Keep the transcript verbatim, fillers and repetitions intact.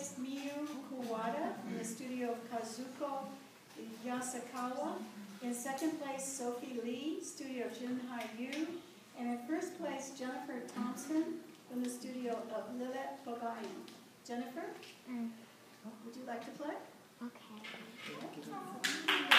place, Miyu Kuwata from the studio of Kazuko Yasukawa. In second place, Sophie Lee, studio of Junhai Yu. And in first place, Jennifer Thompson from the studio of Lilith Bogayan. Jennifer, Mm. would you like to play? Okay. Okay.